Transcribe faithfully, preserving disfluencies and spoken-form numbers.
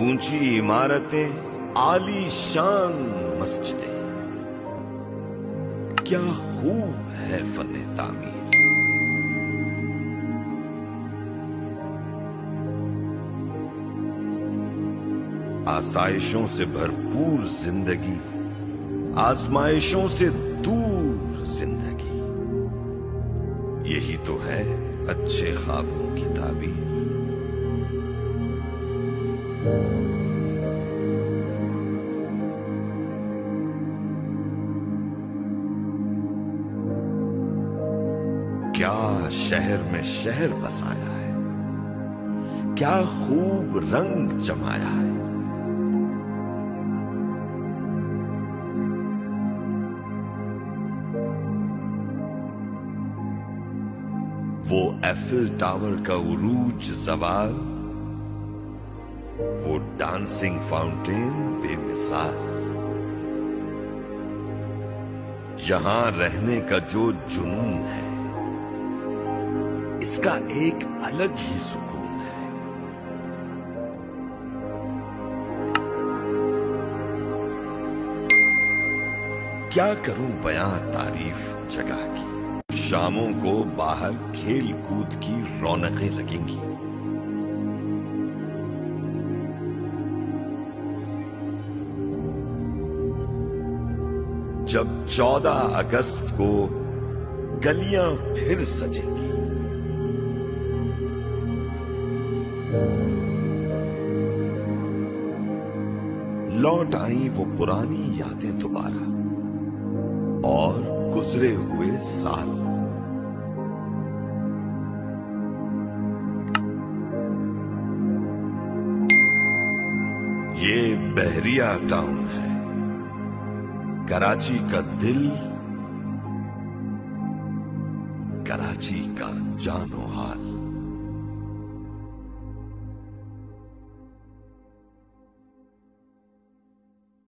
ऊंची इमारतें, आलीशान मस्जिदें, क्या खूब है फने तामीर। आसाइशों से भरपूर जिंदगी, आजमाइशों से दूर जिंदगी, यही तो है अच्छे ख्वाबों की ताबीर। क्या शहर में शहर बसाया है, क्या खूब रंग जमाया है। वो एफिल टावर का उरूज सवाल, वो डांसिंग फाउंटेन बेमिसाल। यहां रहने का जो जुनून है, इसका एक अलग ही सुकून है। क्या करूं बयां तारीफ जगह की, शामों को बाहर खेल कूद की रौनकें लगेंगी। जब चौदह अगस्त को गलियां फिर सजेंगी, लौट आई वो पुरानी यादें दोबारा और गुजरे हुए साल। ये बहरिया टाउन है, कराची का दिल, कराची का जानो हाल।